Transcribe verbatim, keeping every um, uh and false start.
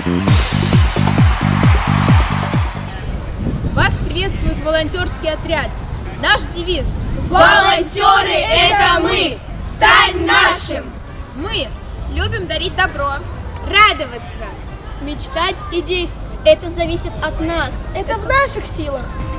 Вас приветствует волонтерский отряд. Наш девиз: волонтеры – это мы! Стань нашим! Мы любим дарить добро, радоваться, мечтать и действовать. Это зависит от нас. Это в наших силах.